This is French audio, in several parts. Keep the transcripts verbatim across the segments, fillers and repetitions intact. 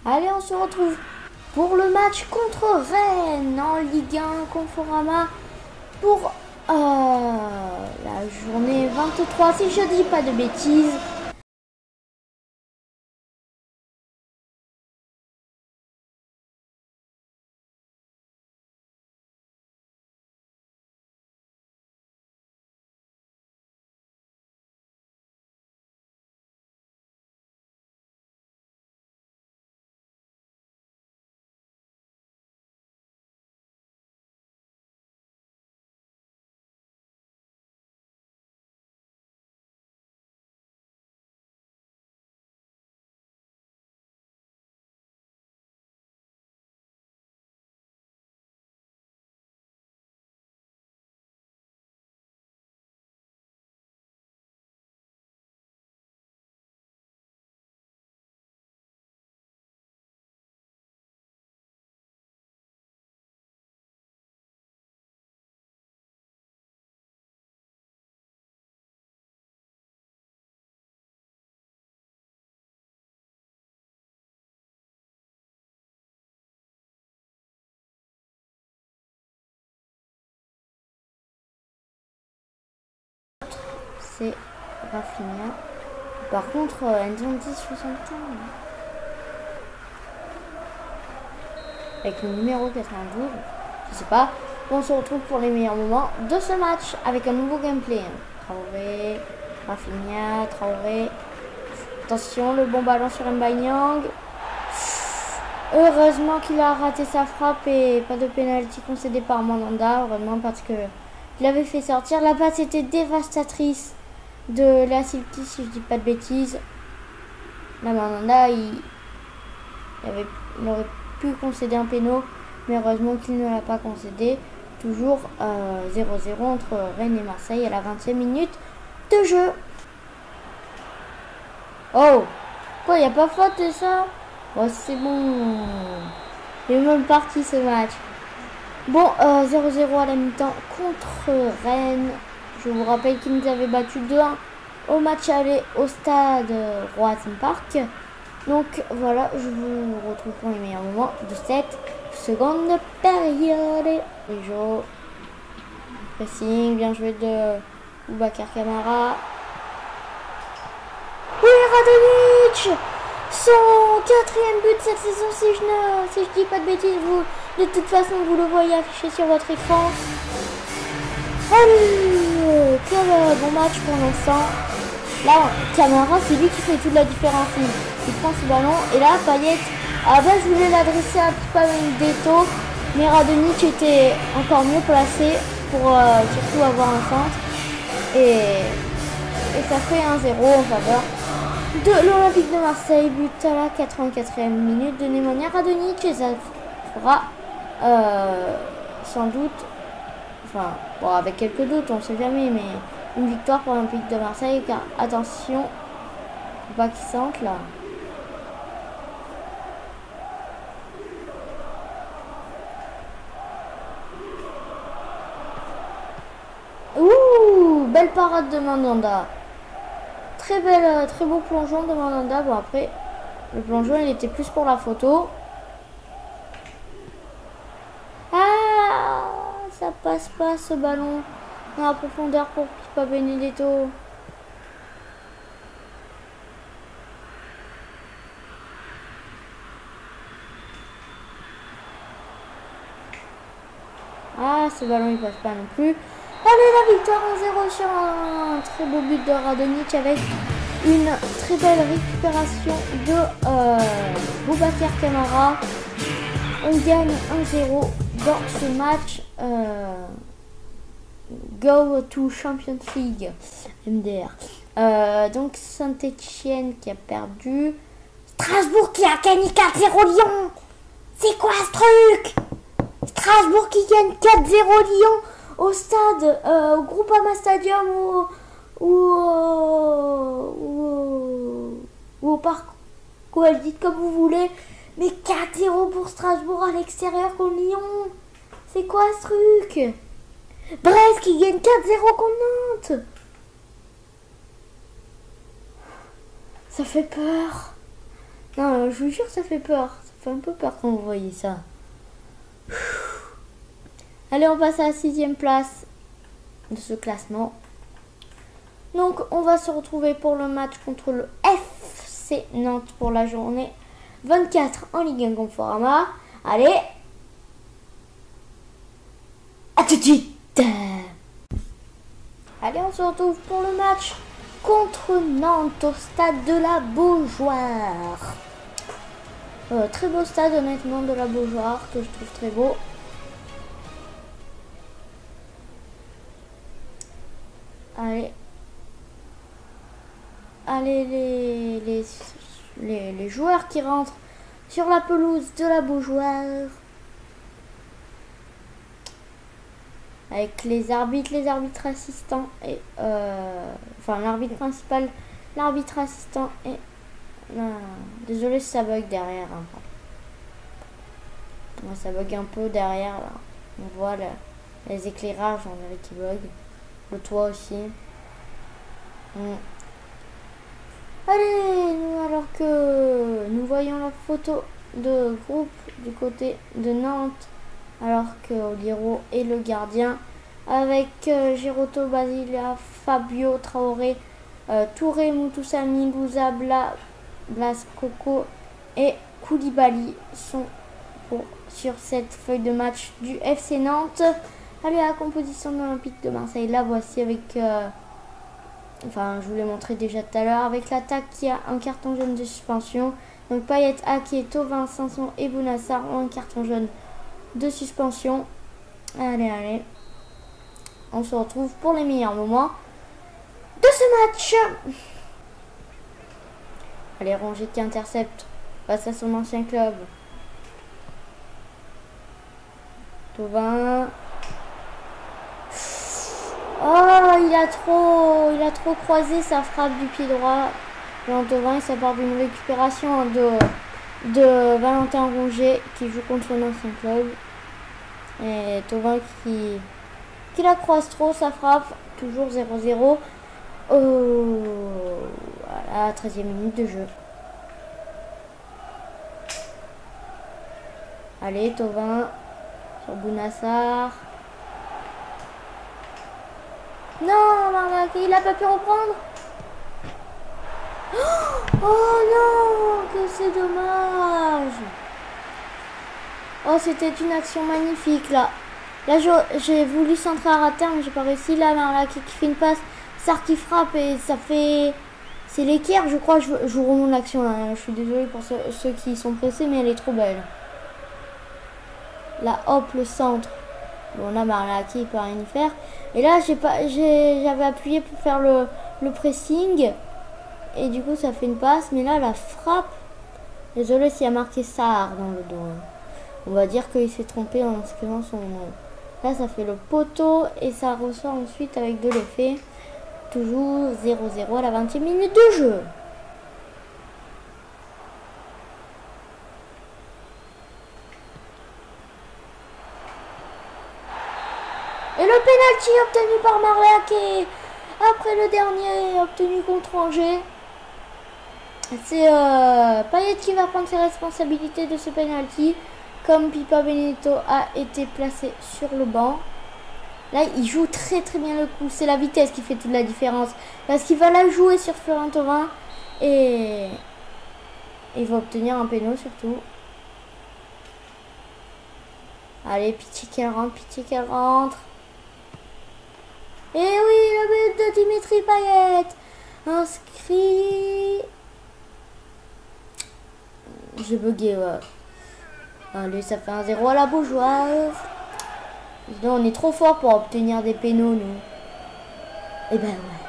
Allez, on se retrouve pour le match contre Rennes en Ligue un Conforama pour euh, la journée vingt-trois, si je dis pas de bêtises. C'est Rafinha. Par contre, Nzonzi soixante-quinze. Avec le numéro quatre-vingt-douze. Je sais pas. On se retrouve pour les meilleurs moments de ce match avec un nouveau gameplay. Traoré, Rafinha, Traoré. Attention, le bon ballon sur Mbayang. Heureusement qu'il a raté sa frappe et pas de pénalty concédé par Mandanda. Heureusement parce que il avait fait sortir. La passe était dévastatrice de la City, si je dis pas de bêtises. La Mandanda, il, il, avait, il aurait pu concéder un péno, mais heureusement qu'il ne l'a pas concédé. Toujours euh, zéro zéro entre Rennes et Marseille à la vingtième minute de jeu. Oh, quoi, il n'y a pas faute de ça? Oh, c'est bon. Il est même parti ce match. Bon, euh, zéro zéro à la mi-temps contre Rennes. Je vous rappelle qu'ils nous avaient battu deux un au match aller au stade Roazhon Park. Donc voilà, je vous retrouve pour les meilleurs moments de cette seconde période. Rijo, pressing, bien joué de Boubacar Kamara. Oui, Radonjic, son quatrième but cette saison, si je ne si je dis pas de bêtises. Vous, de toute façon, vous le voyez affiché sur votre écran. Allez, quel bon match pour l'instant. Là, Kamara, c'est lui qui fait toute la différence. Il, il prend ce ballon et là, Payet, ah ben, je voulais l'adresser à Benedetto, mais Radonjic était encore mieux placé pour euh, surtout avoir un centre. Et, et ça fait un zéro en faveur de l'Olympique de Marseille. But à la quatre-vingt-quatrième minute de Nemanja Radonjic et ça fera euh, sans doute, enfin, bon, avec quelques doutes, on ne sait jamais, mais une victoire pour l'Olympique de Marseille, car attention, faut pas qu'ils sentent là. Ouh, belle parade de Mandanda. Très belle, très beau plongeon de Mandanda. Bon, après, le plongeon, il était plus pour la photo. Ah, ça passe pas ce ballon dans la profondeur pour Pipa Benedetto. Ah, ce ballon il passe pas non plus. Allez, la victoire en zéro sur un très beau but de Radonjic avec une très belle récupération de euh, Boubacar Kamara. On gagne un zéro dans ce match. Euh, Go to Champions League, M D R. Euh, donc Saint-Etienne qui a perdu. Strasbourg qui a gagné quatre zéro Lyon. C'est quoi ce truc? Strasbourg qui gagne quatre zéro Lyon au stade, euh, au Groupama Stadium ou, ou, ou, ou au parc. Quoi, dites comme vous voulez. Mais quatre zéro pour Strasbourg à l'extérieur contre Lyon. C'est quoi ce truc? Brest qui gagne quatre zéro contre Nantes. Ça fait peur. Non, je vous jure, ça fait peur. Ça fait un peu peur quand vous voyez ça. Allez, on passe à la sixième place de ce classement. Donc, on va se retrouver pour le match contre le F C Nantes pour la journée vingt-quatre en Ligue un Conforama. Allez, à tout de suite. Allez, on se retrouve pour le match contre Nantes au stade de la Beaujoire. Euh, très beau stade, honnêtement, de la Beaujoire, que je trouve très beau. Allez. Allez, les, les, les, les joueurs qui rentrent sur la pelouse de la Beaujoire. Avec les arbitres, les arbitres assistants et... Euh, enfin, l'arbitre principal, l'arbitre assistant et... Euh, désolé si ça bug derrière. Hein. Ouais, ça bug un peu derrière, là. On voit là, les éclairages, on dirait qui bug. Le toit aussi. Mm. Allez, nous, alors que nous voyons la photo de groupe du côté de Nantes, alors que Oliro est le gardien, avec euh, Giroto, Basilia, Fabio, Traoré, euh, Touré, Moutoussamy, Gouza, Bla, Blas, Coco et Koulibaly sont pour, sur cette feuille de match du F C Nantes. Allez, la composition de l'Olympique de Marseille, la voici avec... Euh, Enfin, je vous l'ai montré déjà tout à l'heure. Avec l'attaque qui a un carton jaune de suspension. Donc Payet, Ake, Thauvin, Sanson et Bounassar ont un carton jaune de suspension. Allez, allez. On se retrouve pour les meilleurs moments de ce match. Allez, Rongier qui intercepte face à son ancien club. Thauvin. Oh, il a trop, il a trop croisé sa frappe du pied droit. Jean Thauvin, ça part d'une récupération de, de Valentin Rongier qui joue contre son ancien club. Et Thauvin qui, qui la croise trop, sa frappe. Toujours zéro zéro. Oh, voilà, treizième minute de jeu. Allez, Thauvin sur Bounassar. Non, Marlac, il a pas pu reprendre. Oh non, que c'est dommage. Oh, c'était une action magnifique là. Là, j'ai voulu centrer à rater, mais j'ai pas réussi. Là, Marlac qui fait une passe, Sarr qui frappe et ça fait... C'est l'équerre, je crois. Je, je vous remonte l'action là. Je suis désolée pour ceux, ceux qui sont pressés, mais elle est trop belle. Là, hop, le centre. Bon, là, Marlaki, il peut rien y faire. Et là, j'ai pas, j'avais appuyé pour faire le, le pressing. Et du coup, ça fait une passe. Mais là, la frappe. Désolé s'il y a marqué Sarr dans le dos. On va dire qu'il s'est trompé en inscrivant son nom. Là, ça fait le poteau. Et ça ressort ensuite avec de l'effet. Toujours zéro zéro à la vingtième minute de jeu. Et le penalty obtenu par Marlac après le dernier obtenu contre Angers. C'est euh, Payet qui va prendre ses responsabilités de ce penalty. Comme Pipa Benedetto a été placé sur le banc. Là, il joue très très bien le coup. C'est la vitesse qui fait toute la différence. Parce qu'il va la jouer sur Florent Thauvin. Et il va obtenir un péno surtout. Allez, pitié qu'elle rentre, pitié qu'elle rentre. Et oui, le but de Dimitri Payet. Inscrit. J'ai bugué, ouais. Allez, ça fait un zéro à la Beaujoire. Non, on est trop fort pour obtenir des pénaux, nous. Eh ben ouais.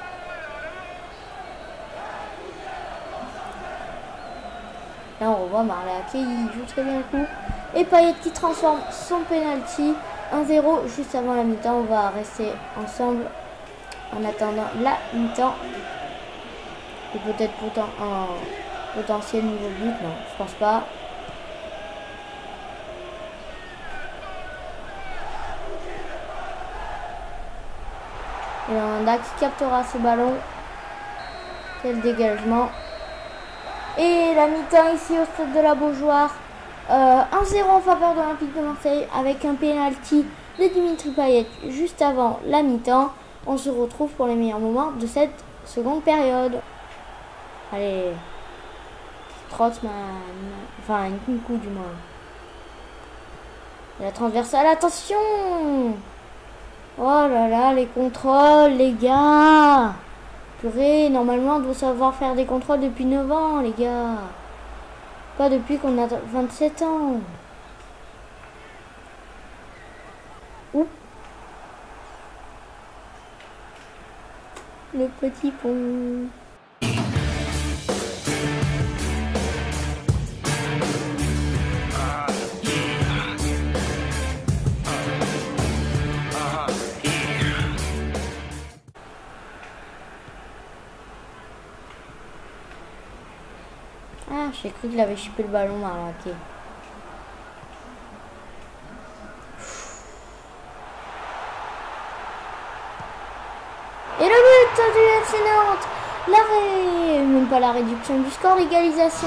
Là, on revoit Marlac, il joue très bien le coup. Et Payet qui transforme son penalty. un zéro juste avant la mi-temps. On va rester ensemble en attendant la mi-temps. Et peut-être pourtant un potentiel nouveau but. Non, je pense pas. Et Landa qui captera ce ballon. Quel dégagement. Et la mi-temps ici au stade de la Beaujoire. Euh, un zéro en faveur de l'Olympique de Marseille avec un penalty de Dimitri Payet juste avant la mi-temps. On se retrouve pour les meilleurs moments de cette seconde période. Allez, Strootman, enfin Nkunku du moins. Et la transversale, attention! Oh là là, les contrôles, les gars! Purée, normalement on doit savoir faire des contrôles depuis neuf ans, les gars. Pas depuis qu'on a vingt-sept ans. Oups. Le petit pont. Ah, j'ai cru qu'il avait chipé le ballon, Marlaqué. Et le but du F C Nantes. L'arrêt, même pas la réduction du score, égalisation.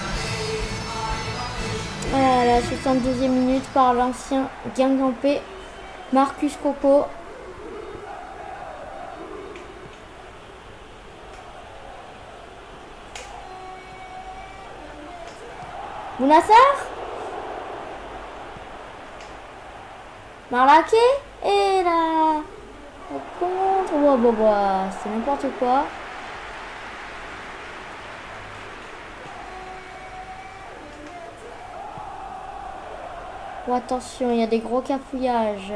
À la soixante-deuxième minute par l'ancien Guingampé, Marcus Coco. Bounassar, Marlaqué et la contre. Wow, wow, wow. C'est n'importe quoi. Oh, attention, il y a des gros cafouillages.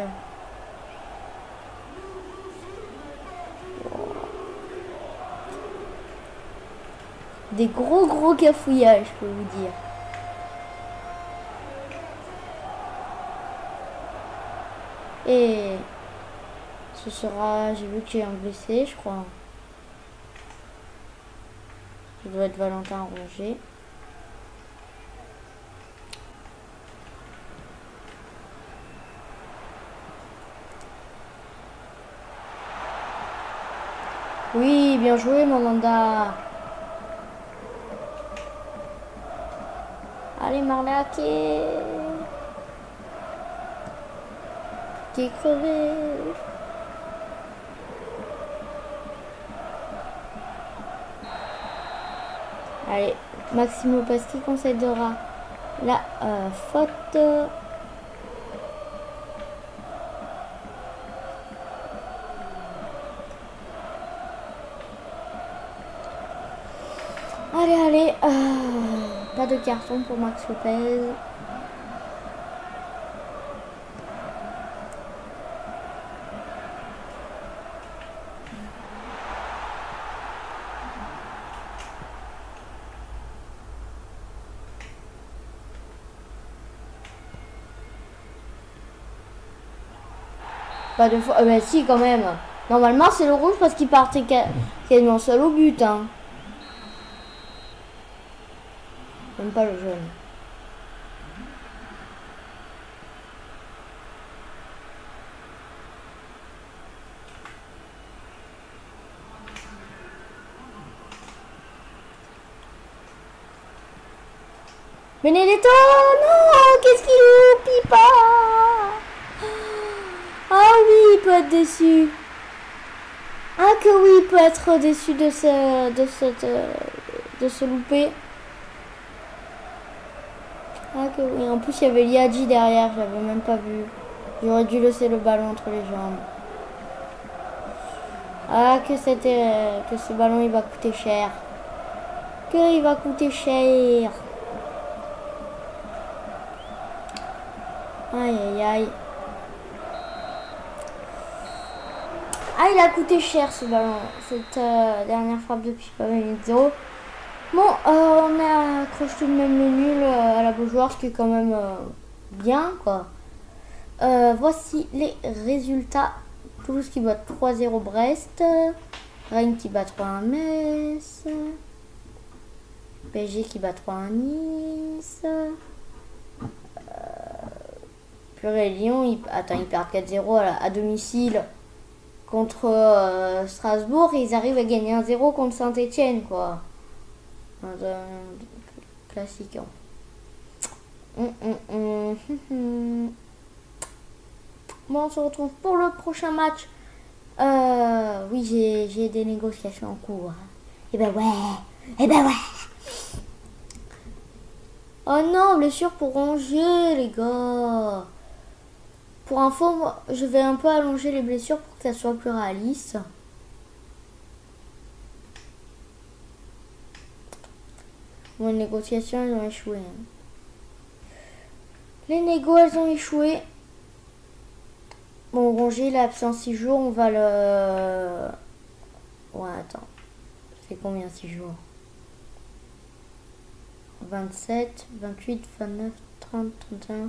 Des gros gros cafouillages, je peux vous dire. Et ce sera, j'ai vu que j'ai un blessé, je crois. Ça doit être Valentin Rongier. Oui, bien joué, Mandanda. Allez, Marlaqué. Qui est crevé. Allez, Maximo Pasqui concédera la euh, faute. Allez, allez. Euh, pas de carton pour Max Lopez. Pas de fois. Euh, bah si, quand même. Normalement, c'est le rouge parce qu'il partait quasiment seul au but. Hein. Même pas le jaune. Benedetto, non, qu'est-ce qu'il loupe, Pipa? Ah oui, il peut être déçu. Ah que oui, il peut être déçu de ce, de cette, de ce loupé. Ah que oui, en plus il y avait Liadji derrière, j'avais même pas vu. J'aurais dû laisser le ballon entre les jambes. Ah que c'était, que ce ballon il va coûter cher. Que il va coûter cher. Aïe aïe aïe. Ah, il a coûté cher ce ballon, cette euh, dernière frappe de Pipa Benedetto. Bon, euh, on a accroché tout de même le nul euh, à la Beaujoire, ce qui est quand même euh, bien, quoi. Euh, voici les résultats. Toulouse qui bat trois zéro Brest. Rennes qui bat trois un Metz. P S G qui bat trois un Nice. Euh, Purée, Lyon, il, attends, ils perdent quatre zéro à, à domicile contre euh, Strasbourg et ils arrivent à gagner un zéro contre Saint-Etienne, quoi. Un classique. Hum, hum, hum, hum. Bon, on se retrouve pour le prochain match. Euh, oui, j'ai des négociations en cours. Et ben ouais. Et ben ouais. Oh non, blessure pour ronger, les gars. Pour info, je vais un peu allonger les blessures pour que ça soit plus réaliste. Bon, les négociations, elles ont échoué. Les négos, elles ont échoué. Bon, Rongier, il est absent six jours, on va le... Ouais, attends. C'est combien six jours? vingt-sept, vingt-huit, vingt-neuf, trente, trente et un...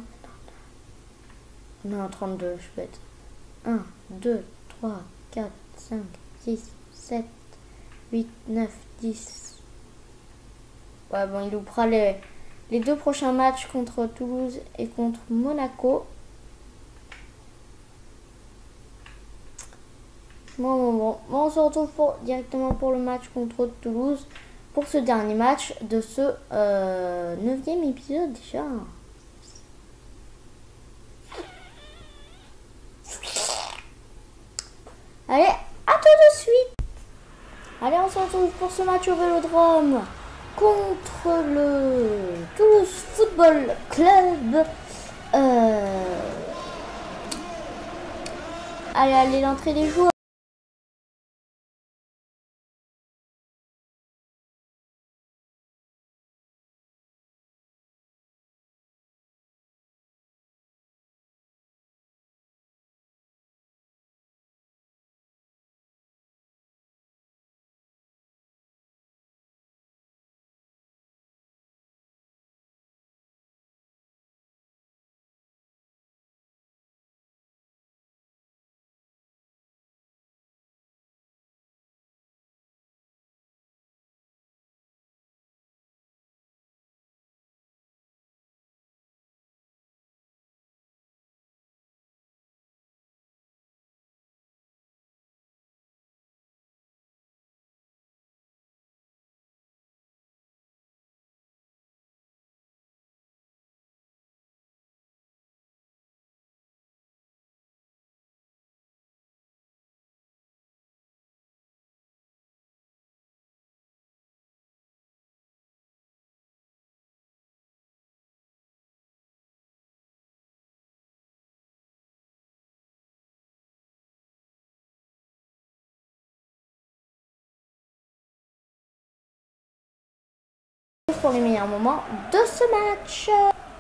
Non, trente-deux, je peux être. un, deux, trois, quatre, cinq, six, sept, huit, neuf, dix. Ouais, bon, il loupera les, les deux prochains matchs contre Toulouse et contre Monaco. Bon, bon, bon. Bon, on se retrouve pour, directement pour le match contre Toulouse. Pour ce dernier match de ce euh, neuvième épisode déjà. Allez, à tout de suite. Allez, on se retrouve pour ce match au Vélodrome contre le Toulouse Football Club. Euh... Allez, allez, l'entrée des joueurs. Pour les meilleurs moments de ce match.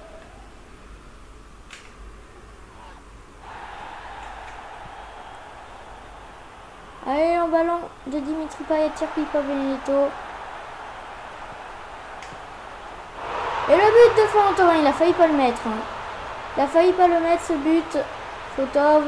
Allez, un ballon de Dimitri Payet, tire Pipa Benedetto. Et le but de Florent Thauvin, il a failli pas le mettre. Hein. Il a failli pas le mettre ce but. Fotov.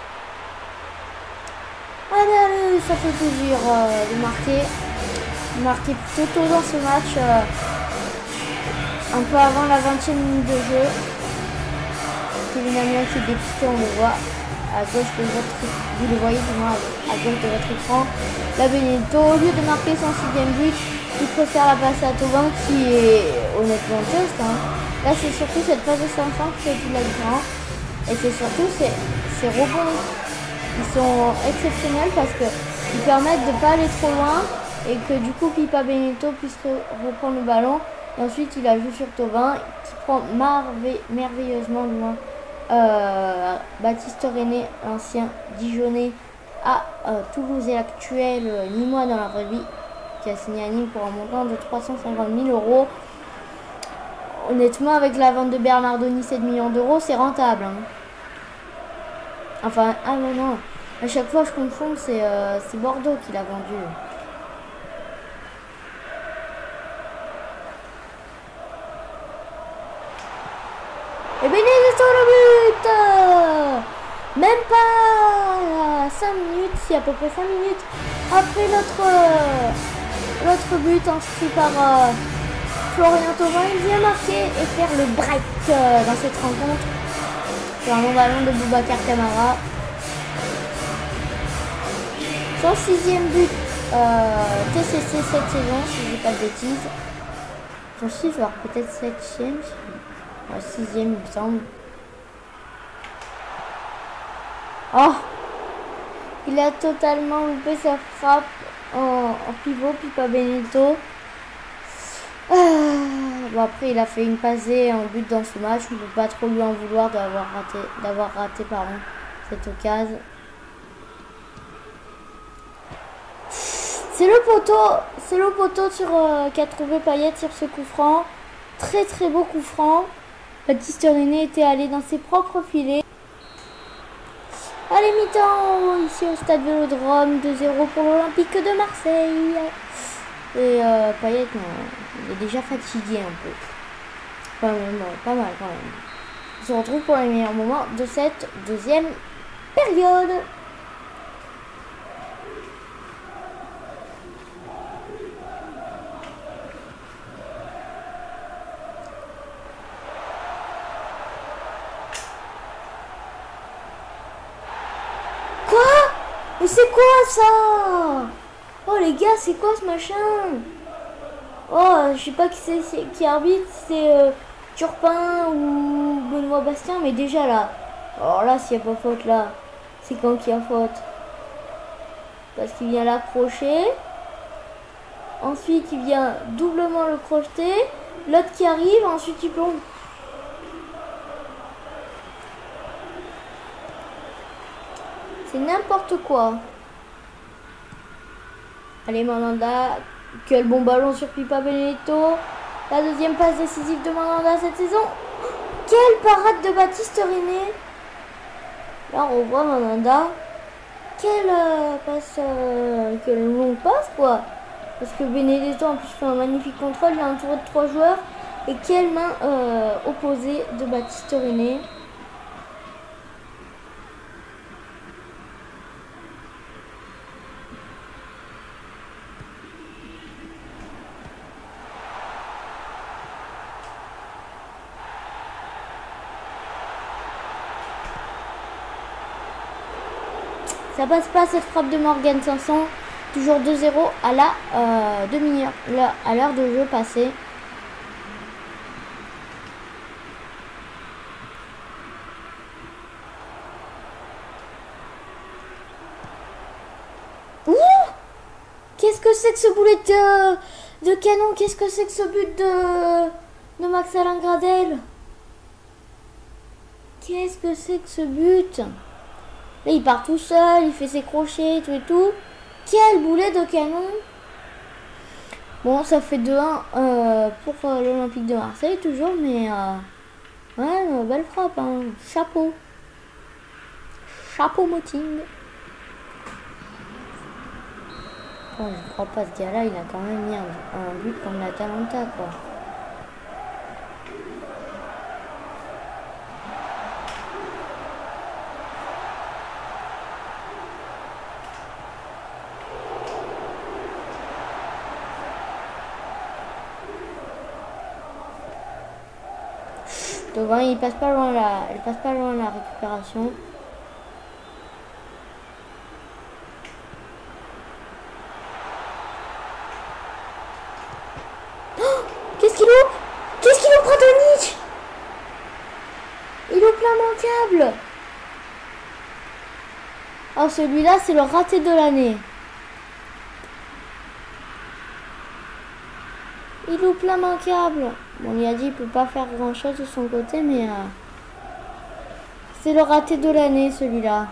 Allez, allez, ça fait plaisir euh, de marquer. De marquer plutôt tôt dans ce match. Euh, un peu avant la vingtième minute de jeu. Kevin Amiens qui est dépisté, on le voit à gauche de votre écran. Vous le voyez du moins à gauche de votre écran. La Benedetto, au lieu de marquer son sixième but, il préfère la passe à Thauvin qui est honnêtement juste. Hein. Là, c'est surtout cette passe de cinq cents qui fait toute la différence. Et c'est surtout ces, ces rebonds. Ils sont exceptionnels parce qu'ils permettent de ne pas aller trop loin et que du coup Pipa Benedetto puisse re reprendre le ballon. Et ensuite, il a joué sur Thauvin qui prend merveilleusement loin euh, Baptiste René, l'ancien Dijonais à euh, Toulouse et l'actuel euh, Nîmois dans la vraie vie, qui a signé à Nîmes pour un montant de trois cent cinquante mille euros. Honnêtement, avec la vente de Bernardoni, sept millions d'euros, c'est rentable. Hein. Enfin, ah non, non. À chaque fois, je confonds, c'est euh, Bordeaux qui l'a vendu. Et Benedetto le but. Même pas cinq minutes, si à peu près cinq minutes après notre l'autre but inscrit par euh, Florian Thauvin, il vient marquer et faire le break euh, dans cette rencontre. C'est un long ballon de Boubacar Camara. Son sixième but euh, T C C cette saison, si je dis pas de bêtises. sont six joueurs, peut-être septième, ouais, sixième il me semble. Oh, il a totalement loupé sa frappe en, en pivot, Pipa Benedetto. Ah, bon après il a fait une passée en but dans ce match, on ne peut pas trop lui en vouloir d'avoir raté, d'avoir raté pardon, cette occasion. C'est le poteau, c'est le poteau sur euh, qu'a trouvé Payet sur ce coup franc. Très très beau coup franc. Baptiste René était allé dans ses propres filets. Allez, mi-temps ici au stade Vélodrome, deux zéro pour l'Olympique de Marseille. Et euh, Payet, non, il est déjà fatigué un peu. Quand même, bon, pas mal quand même. On se retrouve pour les meilleurs moments de cette deuxième période. Mais c'est quoi ça? Oh les gars, c'est quoi ce machin? Oh, je sais pas qui c'est qui arbitre, c'est euh, Turpin ou Benoît Bastien, mais déjà là. Alors là, s'il n'y a pas faute là, c'est quand qu'il y a faute? Parce qu'il vient l'accrocher. Ensuite, il vient doublement le crocheter. L'autre qui arrive, ensuite il plombe. C'est n'importe quoi. Allez, Mandanda. Quel bon ballon sur Pipa Benedetto. La deuxième passe décisive de Mandanda cette saison. Quelle parade de Baptiste René. Là, on voit Mandanda. Quelle euh, passe. Euh, quelle longue passe, quoi. Parce que Benedetto, en plus, fait un magnifique contrôle. Il est entouré de trois joueurs. Et quelle main euh, opposée de Baptiste René. Ça passe pas cette frappe de Morgan Sanson. Toujours deux zéro à la euh, demi-heure, à l'heure de jeu passée. Ouh, qu'est-ce que c'est que ce boulet de, de canon? Qu'est-ce que c'est que ce but de, de Max-Alain Gradel? Qu'est-ce que c'est que ce but? Là, il part tout seul, il fait ses crochets, tout et tout. Quel boulet de canon! Bon, ça fait deux un euh, pour euh, l'Olympique de Marseille, toujours, mais... Euh, ouais, euh, belle frappe, hein. Chapeau. Chapeau moting. Bon, je crois pas, ce gars-là, il a quand même mis un, un but comme la Talenta, quoi. Devant, il passe pas loin la, il passe pas loin la récupération. Oh, qu'est-ce qu'il loupe? Qu'est-ce qu'il loupe, Radonjic? Il loupe l'immanquable. Oh, celui-là, c'est le raté de l'année. Il loupe l'immanquable. Bon, il a dit qu'il peut pas faire grand chose de son côté, mais euh, c'est le raté de l'année, celui-là.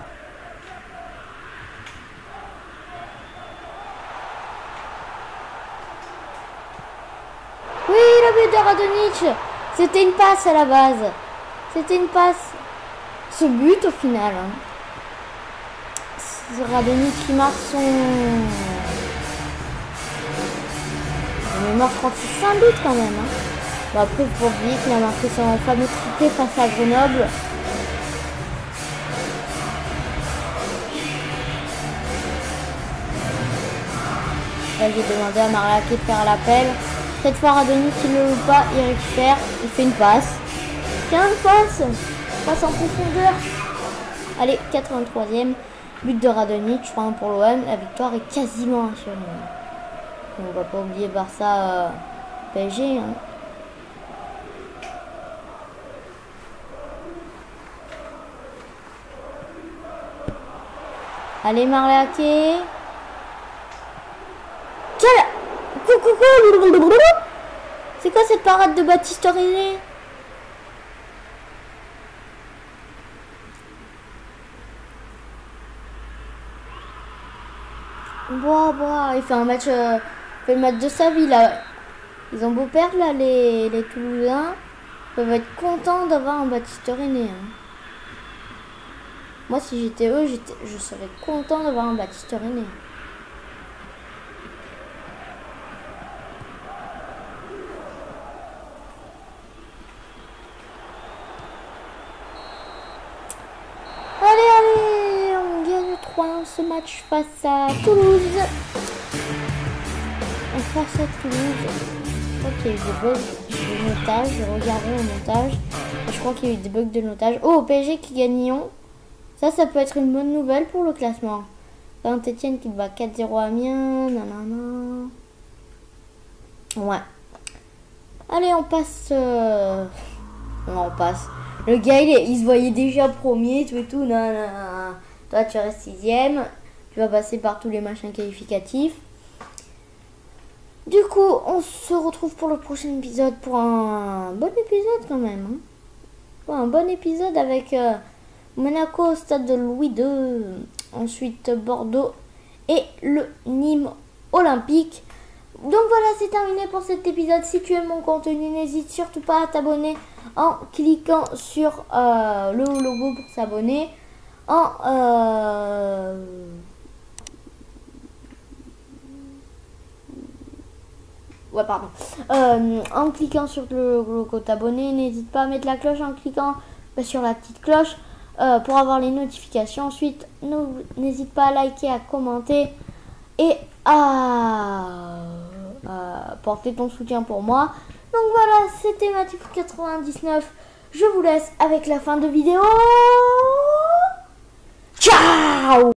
Oui, le but de Radonjic. C'était une passe à la base. C'était une passe. Ce but au final. Hein. C'est Radonjic qui marque son... mémoire, je crois que c'est un but quand même. Hein. Bon, après, il faut oublier qu'il a marqué son fameux triplé face à Grenoble. Là, j'ai demandé à Mariaquet de faire l'appel. Cette fois, Radonjic, il ne le loupe pas, il récupère, il fait une passe. quinze passes. Passe en profondeur. Allez, quatre-vingt-troisième. But de Radonjic, trois un pour l'O M. La victoire est quasiment assurée. On va pas oublier Barça euh, P S G. Hein. Allez, Marlaqué. Quel... Coucou. C'est quoi cette parade de Baptiste René? Boah, boah, il fait un match, euh, il fait le match de sa vie là. Ils ont beau perdre là, les, les Toulousains, ils peuvent être contents d'avoir un Baptiste René. Hein. Moi, si j'étais eux, j'étais, je serais content d'avoir un Baptiste René. Allez, allez, on gagne trois un ce match face à Toulouse. Face à Toulouse. Je crois qu'il y a eu des bugs de notage. Regardons le montage. Je crois qu'il y a eu des bugs de notage. Oh, P S G qui gagne Lyon. Ça, ça peut être une bonne nouvelle pour le classement. Saint-Etienne qui bat quatre zéro à Amiens. Nanana. Ouais. Allez, on passe. Euh... Non, on passe. Le gars, il, est... il se voyait déjà premier, tout et tout. Nanana. Toi, tu restes sixième. Tu vas passer par tous les machins qualificatifs. Du coup, on se retrouve pour le prochain épisode, pour un bon épisode quand même. Hein. Pour un bon épisode avec euh, Monaco au stade de Louis deux, ensuite Bordeaux et le Nîmes Olympique. Donc voilà, c'est terminé pour cet épisode. Si tu aimes mon contenu, n'hésite surtout pas à t'abonner en cliquant sur euh, le logo pour s'abonner. En... Euh, Ouais, pardon. Euh, en cliquant sur le logo t'abonner, n'hésite pas à mettre la cloche en cliquant bah, sur la petite cloche euh, pour avoir les notifications. Ensuite, n'hésite pas à liker, à commenter et à, à porter ton soutien pour moi. Donc voilà, c'était Matifou quatre-vingt-dix-neuf. Je vous laisse avec la fin de vidéo. Ciao!